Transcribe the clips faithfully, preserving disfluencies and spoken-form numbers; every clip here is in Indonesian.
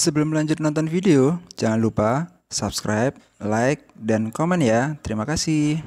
Sebelum lanjut nonton video, jangan lupa subscribe, like, dan komen ya. Terima kasih.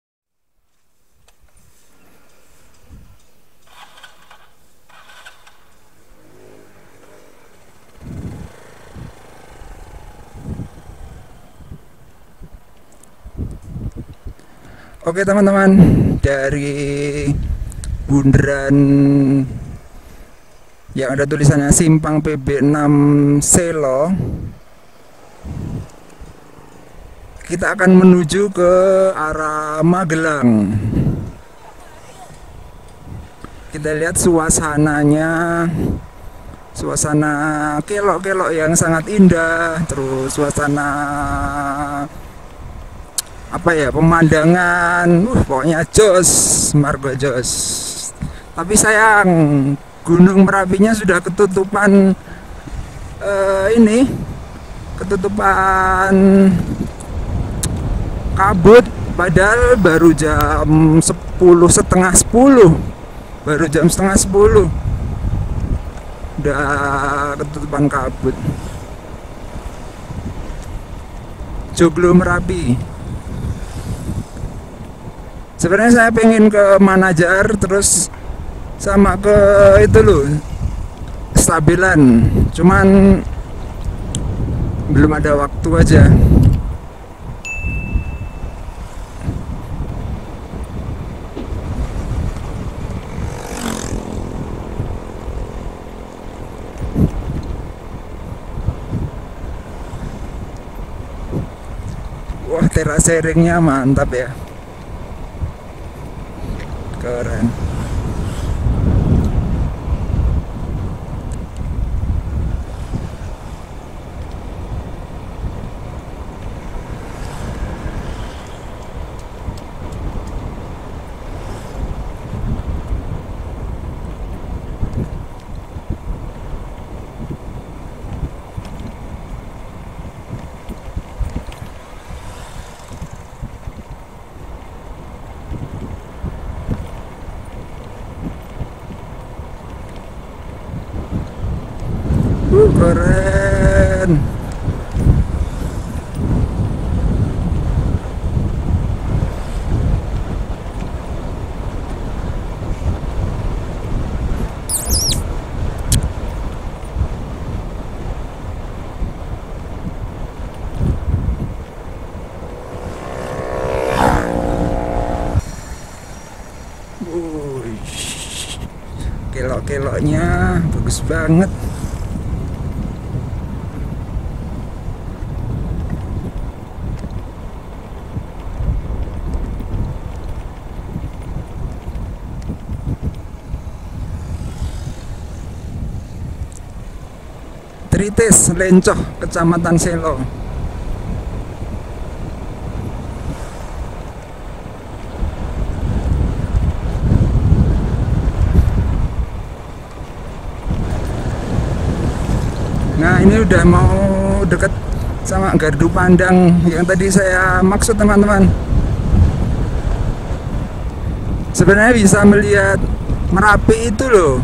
Oke teman-teman, dari bundaran yang ada tulisannya Simpang P B enam Selo, kita akan menuju ke arah Magelang. Kita lihat suasananya, suasana kelok-kelok yang sangat indah, terus suasana apa ya, pemandangan, uh, pokoknya jos, margo jos. Tapi sayang, Gunung Merapinya sudah ketutupan uh, ini, ketutupan kabut. Padahal baru jam sepuluh setengah sepuluh, baru jam setengah sepuluh, udah ketutupan kabut. Joglo Merapi. Sebenarnya saya pengen ke Manajar, terus sama ke itu loh, Stabilan, cuman belum ada waktu aja. Wah, teras sharingnya mantap ya, keren. Uh, keren. Wuih, kelok-keloknya bagus banget. Tritis, Lencoh, Kecamatan Selo. Nah, ini udah mau deket sama Gardu Pandang yang tadi saya maksud teman-teman. Sebenarnya bisa melihat Merapi itu loh.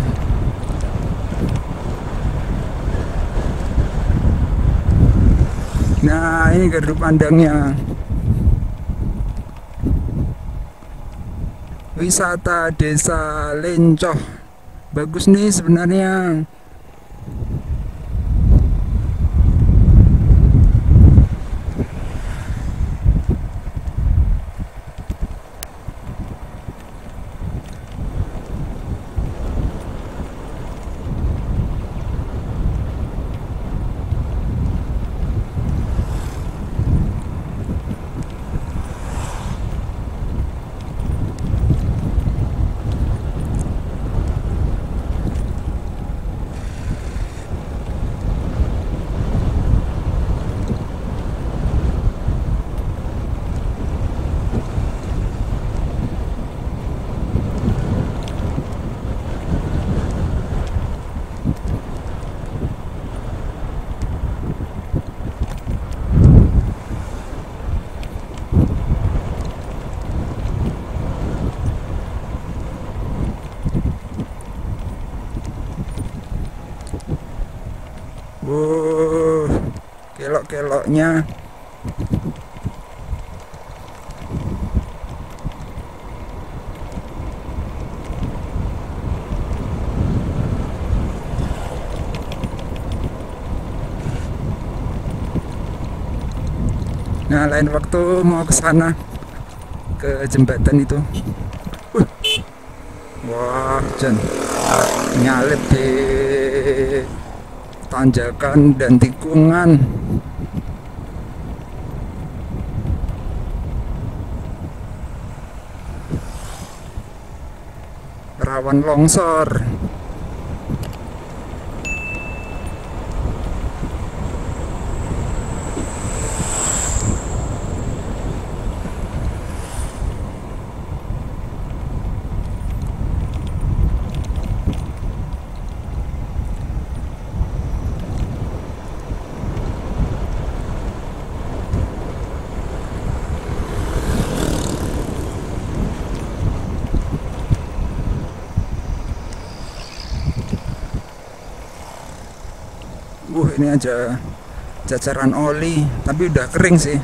Nah, ini Gardu Pandangnya. Wisata Desa Lencoh. Bagus nih sebenarnya. Wow. kelok-keloknya. Nah, lain waktu mau ke sana, ke jembatan itu. Uh, wah, Jan, nyalip di tanjakan dan tikungan. Rawan longsor. Uh, ini aja jajaran oli, tapi udah kering sih.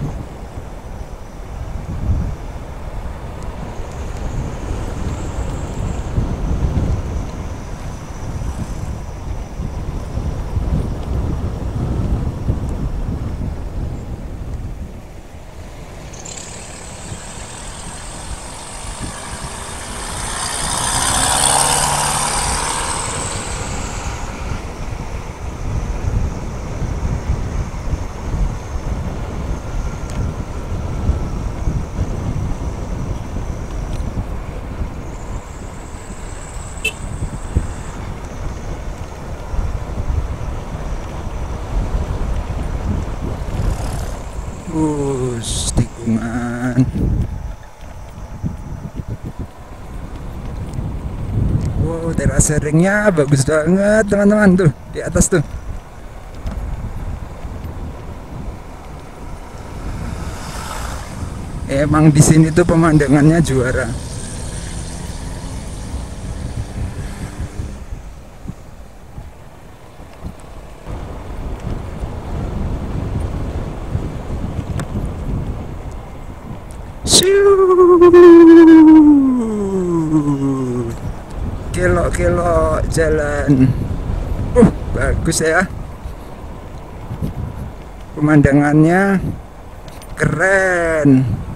Bus tikungan. Wow, terase ringnya bagus banget teman-teman, tuh di atas tuh. Emang di sini tuh pemandangannya juara. Kelok-kelok jalan. Uh, bagus ya. Pemandangannya keren.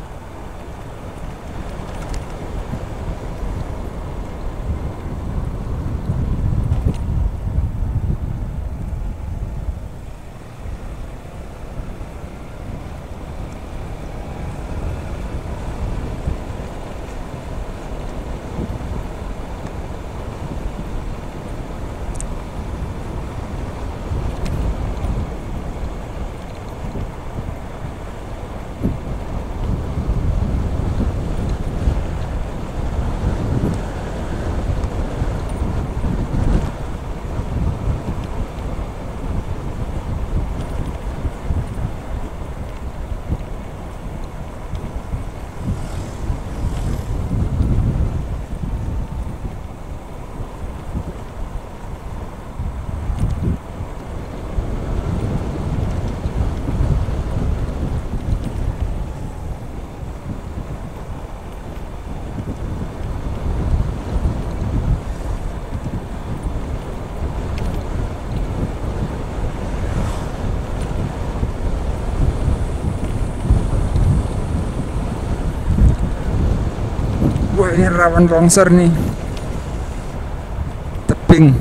Wah, ini rawan longsor nih, tebing.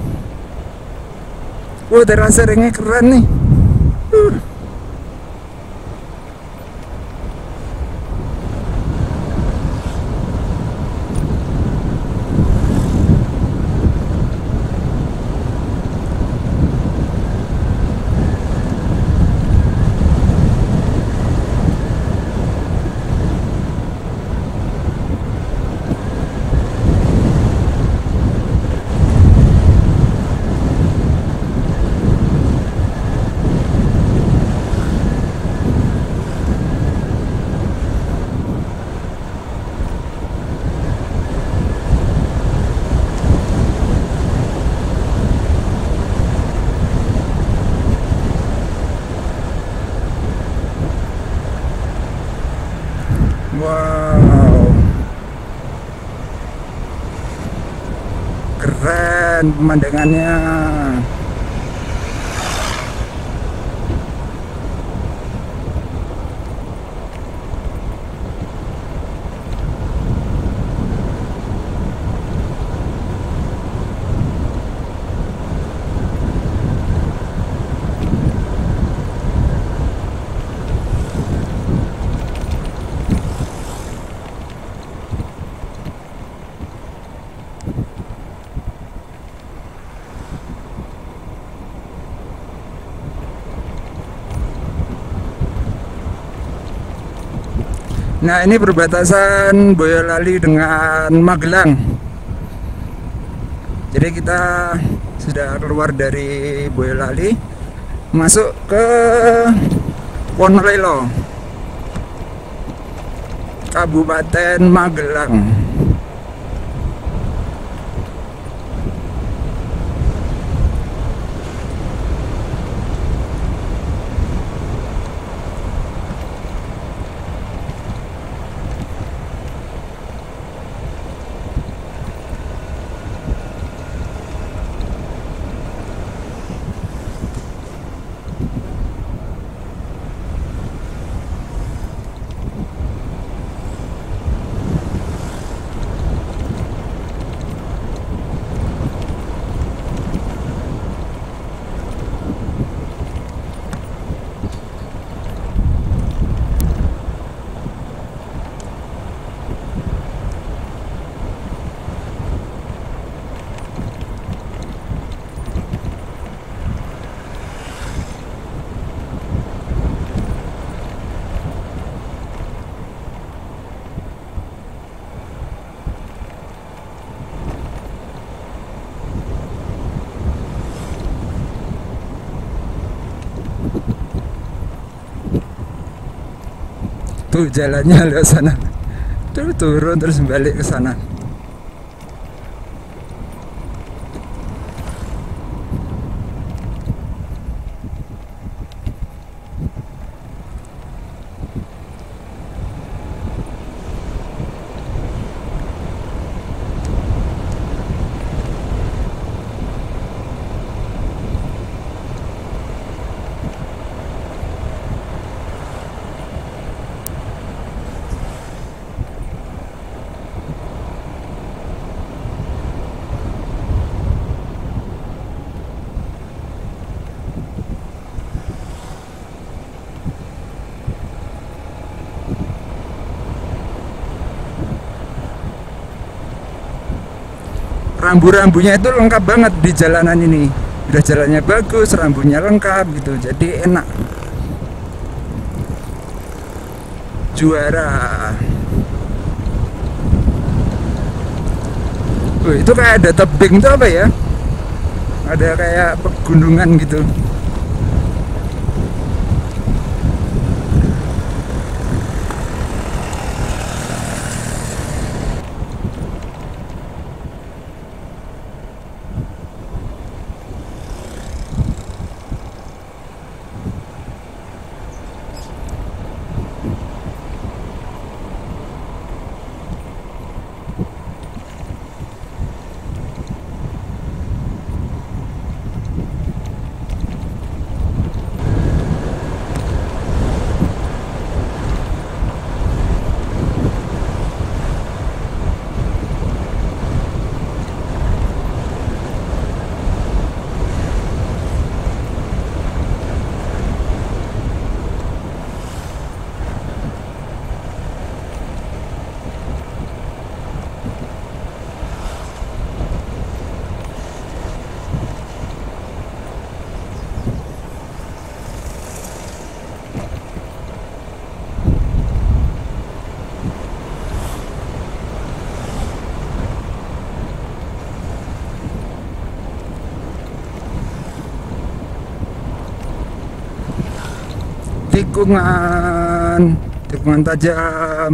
Wah, terasa ringnya keren nih. uh. pemandangannya. Nah, ini perbatasan Boyolali dengan Magelang. Jadi kita sudah keluar dari Boyolali, masuk ke Wonolelo, Kabupaten Magelang. Tuh jalannya lewat sana. Tuh turun terus balik ke sana. Rambu-rambunya itu lengkap banget di jalanan ini. Udah jalannya bagus, rambunya lengkap gitu, jadi enak. Juara. Oh, itu kayak ada tebing itu apa ya? Ada kayak pegunungan gitu. tikungan tikungan tajam.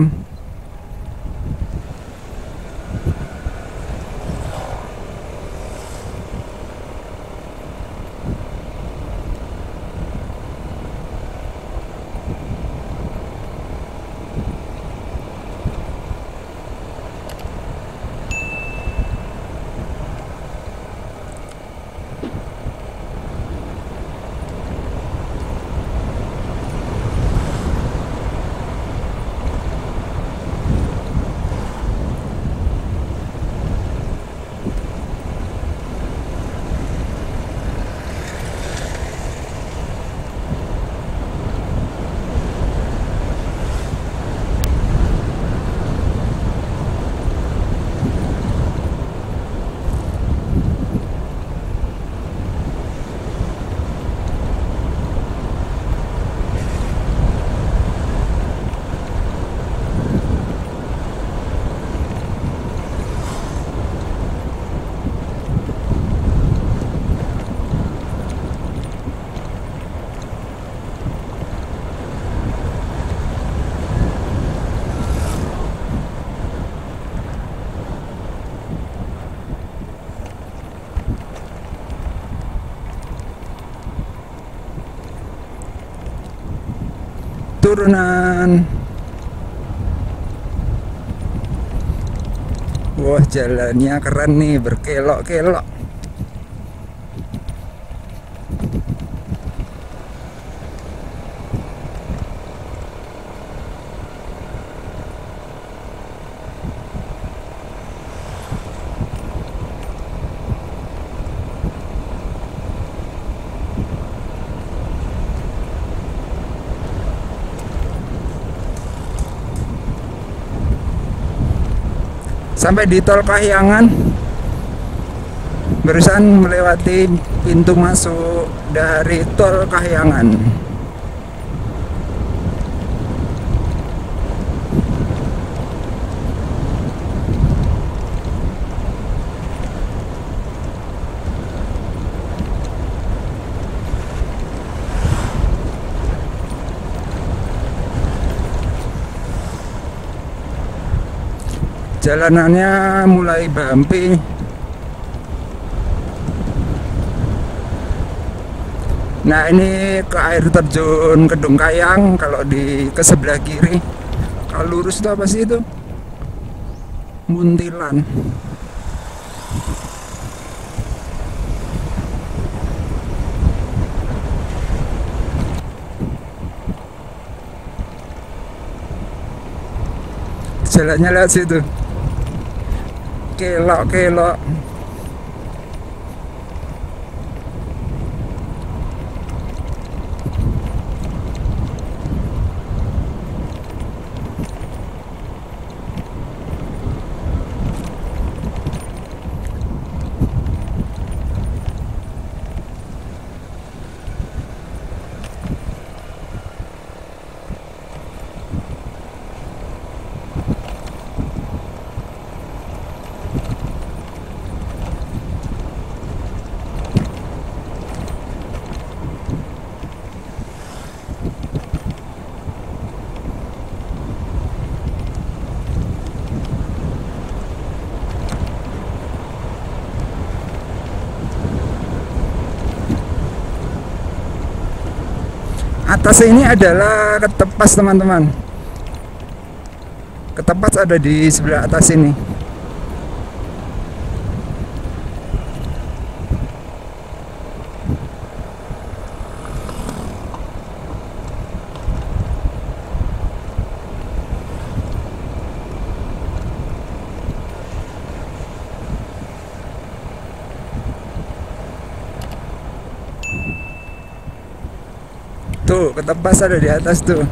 turunan. Wah, jalannya keren nih, berkelok-kelok. Sampai di tol Kahyangan, barusan melewati pintu masuk dari tol Kahyangan. Jalanannya mulai bumpy. Nah, ini ke air terjun Kedung Kayang. Kalau di ke sebelah kiri, kalau lurus itu apa sih itu? Muntilan. Jalannya lewat situ. Kelok-kelok. Atas ini adalah Ketepas, teman-teman. Ketepas ada di sebelah atas ini. Tuh, Ketepas ada di atas tuh.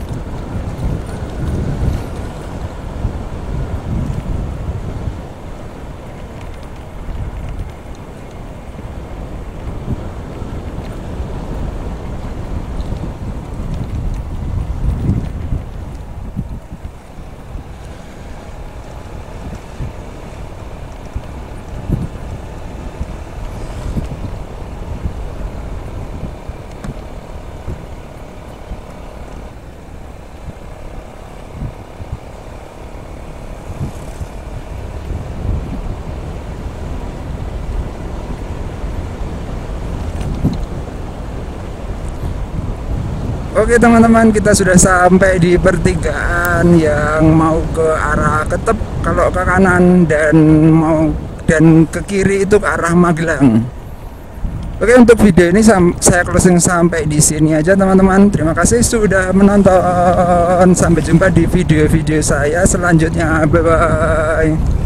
Oke teman-teman, kita sudah sampai di pertigaan yang mau ke arah Ketep kalau ke kanan, dan mau dan ke kiri itu ke arah Magelang. Oke, untuk video ini saya closing sampai di sini aja teman-teman. Terima kasih sudah menonton. Sampai jumpa di video-video saya selanjutnya. Bye bye.